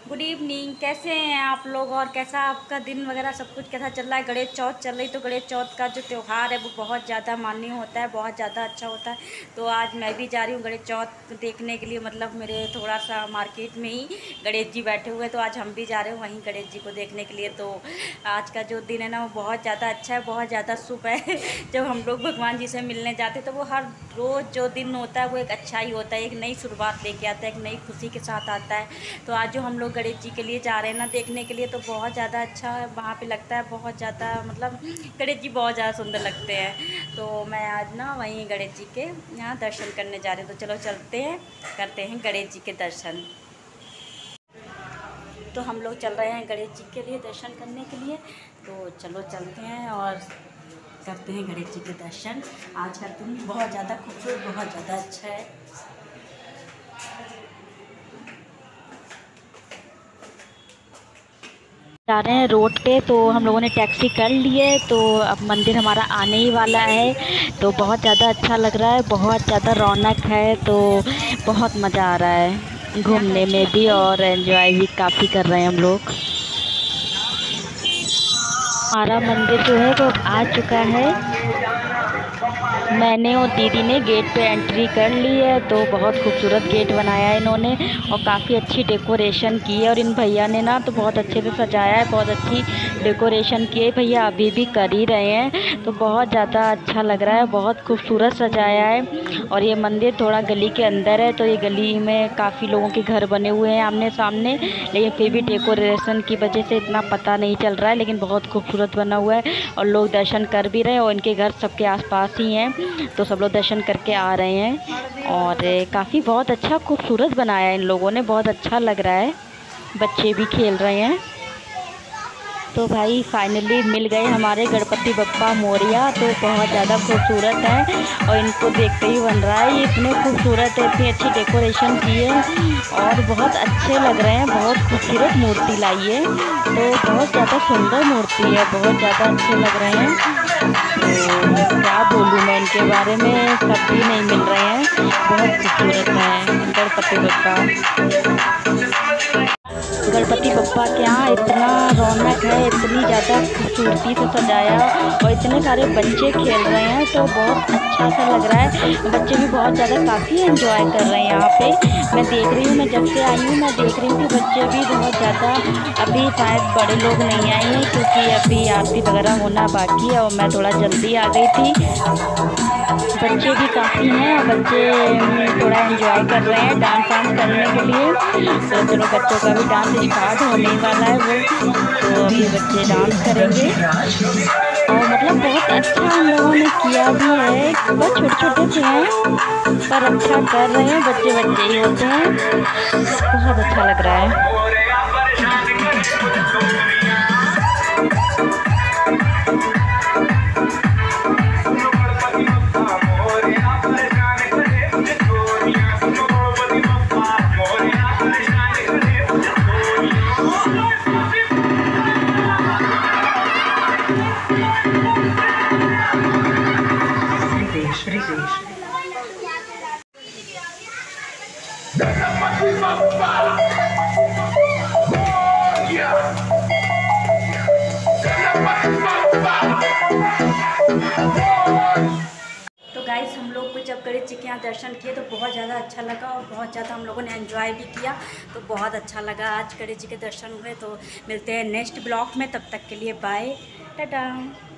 Good evening. कैसे हैं आप लोग और कैसा आपका दिन वगैरह सब कुछ कैसा चल रहा है। गणेश चौथ चल रही तो गणेश चौथ का जो त्यौहार है वो बहुत ज़्यादा माननीय होता है, बहुत ज़्यादा अच्छा होता है। तो आज मैं भी जा रही हूँ गणेश चौथ देखने के लिए। मतलब मेरे थोड़ा सा मार्केट में ही गणेश जी बैठे हुए हैं, तो आज हम भी जा रहे हैं वहीं गणेश जी को देखने के लिए। तो आज का जो दिन है ना वो बहुत ज़्यादा अच्छा है, बहुत ज़्यादा शुभ है। जब हम लोग भगवान जी से मिलने जाते हैं तो वो हर रोज़ जो दिन होता है वो एक अच्छा ही होता है, एक नई शुरुआत लेके आता है, एक नई खुशी के साथ आता है। तो आज जो हम लोग गणेश जी के लिए जा रहे हैं ना देखने के लिए, तो बहुत ज़्यादा अच्छा है वहाँ पे लगता है, बहुत ज़्यादा मतलब गणेश जी बहुत ज़्यादा सुंदर लगते हैं। तो मैं आज ना वहीं गणेश जी के यहाँ दर्शन करने जा रही हूँ। तो चलो चलते हैं, करते हैं गणेश जी के दर्शन। तो हम लोग चल रहे हैं गणेश जी के लिए दर्शन करने के लिए। तो चलो चलते हैं और करते हैं गणेश जी के दर्शन। आज का दिन बहुत ज़्यादा खूबसूरत, बहुत ज़्यादा अच्छा है। जा रहे हैं रोड पे, तो हम लोगों ने टैक्सी कर ली है। तो अब मंदिर हमारा आने ही वाला है। तो बहुत ज़्यादा अच्छा लग रहा है, बहुत ज़्यादा रौनक है। तो बहुत मज़ा आ रहा है घूमने में भी और एंजॉय भी काफ़ी कर रहे हैं हम लोग। हमारा मंदिर जो है वो आ चुका है। मैंने और दीदी ने गेट पे एंट्री कर ली है। तो बहुत खूबसूरत गेट बनाया है इन्होंने और काफ़ी अच्छी डेकोरेशन की है। और इन भैया ने ना तो बहुत अच्छे से सजाया है, बहुत अच्छी डेकोरेशन की है। भैया अभी भी कर ही रहे हैं। तो बहुत ज़्यादा अच्छा लग रहा है, बहुत खूबसूरत सजाया है। और ये मंदिर थोड़ा गली के अंदर है, तो ये गली में काफ़ी लोगों के घर बने हुए हैं आमने सामने, लेकिन फिर भी डेकोरेशन की वजह से इतना पता नहीं चल रहा है। लेकिन बहुत खूबसूरत बना हुआ है और लोग दर्शन कर भी रहे हैं और इनके घर सबके आसपास ही हैं। तो सब लोग दर्शन करके आ रहे हैं और काफ़ी बहुत अच्छा खूबसूरत बनाया है इन लोगों ने, बहुत अच्छा लग रहा है। बच्चे भी खेल रहे हैं। तो भाई फाइनली मिल गए हमारे गणपति बप्पा मोरया। तो बहुत ज़्यादा खूबसूरत है और इनको देखते ही बन रहा है, ये इतने खूबसूरत है, इतनी अच्छी डेकोरेशन की है और बहुत अच्छे लग रहे हैं। बहुत खूबसूरत मूर्ति लाई है, तो बहुत ज़्यादा सुंदर मूर्ति है, बहुत ज़्यादा अच्छे लग रहे हैं। तो क्या बोलूँ मैं इनके बारे में, शब्द ही नहीं मिल रहे हैं। बहुत खूबसूरत है गणपति बप्पा। गणपति बप्पा के यहाँ इतना रौनक है, इतनी ज़्यादा खूबसूरती से सजाया और इतने सारे बच्चे खेल रहे हैं। तो बहुत अच्छा सा लग रहा है। बच्चे भी बहुत ज़्यादा काफ़ी एंजॉय कर रहे हैं यहाँ पे। मैं देख रही हूँ, मैं जब से आई हूँ मैं देख रही हूँ कि बच्चे भी बहुत ज़्यादा, अभी शायद बड़े लोग नहीं आए हैं क्योंकि अभी आरती वगैरह होना बाकी है और मैं थोड़ा जल्दी आ गई थी। बच्चे भी काफ़ी हैं और बच्चे थोड़ा एंजॉय कर रहे हैं डांस वांस करने के लिए। तो चलो बच्चों का भी डांस स्टार्ट होने ही वाला है वो। तो अभी बच्चे डांस करेंगे और मतलब बहुत अच्छा इन लोगों ने किया भी है। बहुत छोटे छोटे से हैं पर अच्छा कर रहे हैं, बच्चे बच्चे ही होते हैं। बहुत अच्छा लग रहा है। तो गाइस हम लोग को जब गणेश जी के यहाँ दर्शन किए तो बहुत ज़्यादा अच्छा लगा और बहुत ज़्यादा हम लोगों ने एंजॉय भी किया। तो बहुत अच्छा लगा, आज गणेश जी के दर्शन हुए। तो मिलते हैं नेक्स्ट ब्लॉग में, तब तक के लिए बाय, टाटा।